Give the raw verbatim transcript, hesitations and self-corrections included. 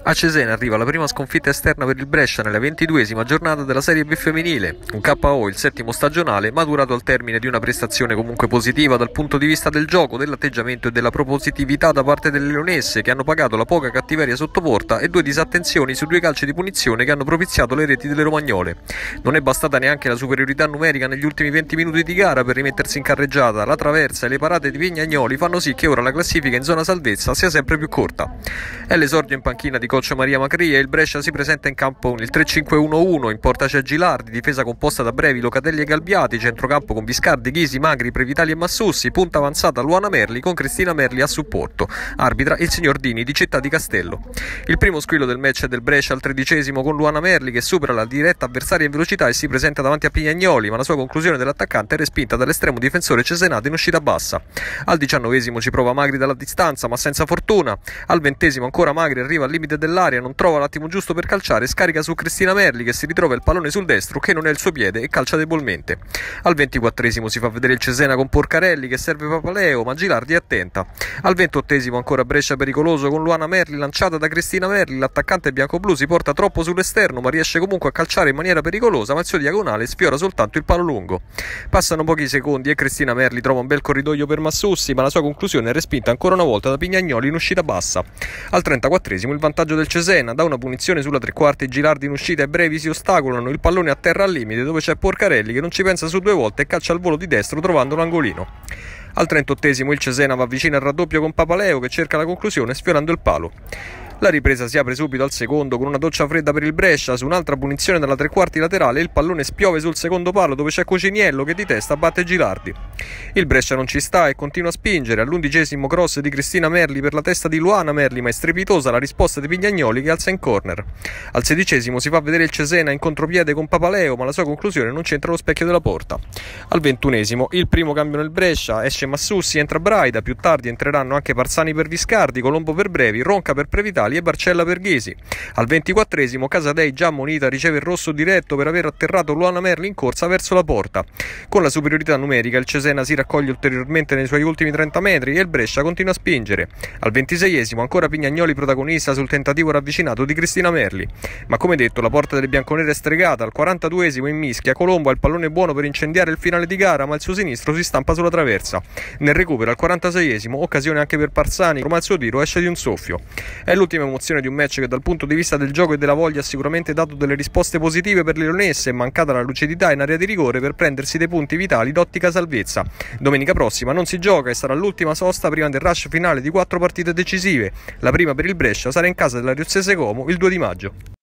A Cesena arriva la prima sconfitta esterna per il Brescia nella ventiduesima giornata della Serie B femminile, un K O, il settimo stagionale, maturato al termine di una prestazione comunque positiva dal punto di vista del gioco, dell'atteggiamento e della propositività da parte delle leonesse, che hanno pagato la poca cattiveria sotto porta e due disattenzioni su due calci di punizione che hanno propiziato le reti delle romagnole. Non è bastata neanche la superiorità numerica negli ultimi venti minuti di gara per rimettersi in carreggiata. La traversa e le parate di Vignaioli fanno sì che ora la classifica in zona salvezza sia sempre più corta. È l'esordio in panchina di coach Maria Macri e il Brescia si presenta in campo con il tre cinque uno uno, in porta c'è Gilardi, difesa composta da Brevi, Locatelli e Galbiati, centrocampo con Viscardi, Ghisi, Magri, Previtali e Massussi, punta avanzata Luana Merli con Cristina Merli a supporto, arbitra il signor Dini di Città di Castello. Il primo squillo del match è del Brescia al tredicesimo con Luana Merli che supera la diretta avversaria in velocità e si presenta davanti a Pignaioli, ma la sua conclusione dell'attaccante è respinta dall'estremo difensore cesenato in uscita bassa. Al diciannovesimo ci prova Magri dalla distanza ma senza fortuna. Al ventesimo ancora Magri arriva al limite dell'area, non trova l'attimo giusto per calciare, scarica su Cristina Merli che si ritrova il pallone sul destro che non è il suo piede e calcia debolmente. Al ventiquattresimo si fa vedere il Cesena con Porcarelli che serve Papaleo ma Gilardi è attenta. Al ventottesimo ancora Brescia pericoloso con Luana Merli lanciata da Cristina Merli, l'attaccante bianco-blu si porta troppo sull'esterno ma riesce comunque a calciare in maniera pericolosa, ma il suo diagonale sfiora soltanto il palo lungo. Passano pochi secondi e Cristina Merli trova un bel corridoio per Massussi, ma la sua conclusione è respinta ancora una volta da Pignaioli in uscita bassa. Al trentaquattresimo il vantaggio del Cesena, da una punizione sulla tre quarti Gilardi in uscita e Brevi si ostacolano, il pallone a terra al limite dove c'è Porcarelli che non ci pensa su due volte e calcia al volo di destro trovando l'angolino. Al trentottesimo il Cesena va vicino al raddoppio con Papaleo che cerca la conclusione sfiorando il palo. La ripresa si apre subito al secondo con una doccia fredda per il Brescia, su un'altra punizione dalla tre quarti laterale il pallone spiove sul secondo palo dove c'è Cociniello che di testa batte Gilardi. Il Brescia non ci sta e continua a spingere, all'undicesimo cross di Cristina Merli per la testa di Luana Merli ma è strepitosa la risposta di Pignaioli che alza in corner. Al sedicesimo si fa vedere il Cesena in contropiede con Papaleo ma la sua conclusione non c'entra lo specchio della porta. Al ventunesimo il primo cambio nel Brescia, esce Massussi, entra Braida, più tardi entreranno anche Parzani per Viscardi, Colombo per Brevi, Ronca per Previtali e Barcella per Ghisi. Al ventiquattresimo Casadei, già ammonita, riceve il rosso diretto per aver atterrato Luana Merli in corsa verso la porta. Con la superiorità numerica il Cesena si raccoglie ulteriormente nei suoi ultimi trenta metri e il Brescia continua a spingere. Al ventiseiesimo ancora Pignaioli protagonista sul tentativo ravvicinato di Cristina Merli. Ma come detto la porta delle bianconere è stregata. Al quarantaduesimo in mischia Colombo ha il pallone buono per incendiare il finale di gara ma il suo sinistro si stampa sulla traversa. Nel recupero al quarantaseiesimo occasione anche per Parzani ma il suo tiro esce di un soffio. È l'ultima emozione di un match che dal punto di vista del gioco e della voglia ha sicuramente dato delle risposte positive per le leonesse, è mancata la lucidità in area di rigore per prendersi dei punti vitali d'ottica salvezza. Domenica prossima non si gioca e sarà l'ultima sosta prima del rush finale di quattro partite decisive. La prima per il Brescia sarà in casa della Riozzese Como il due di maggio.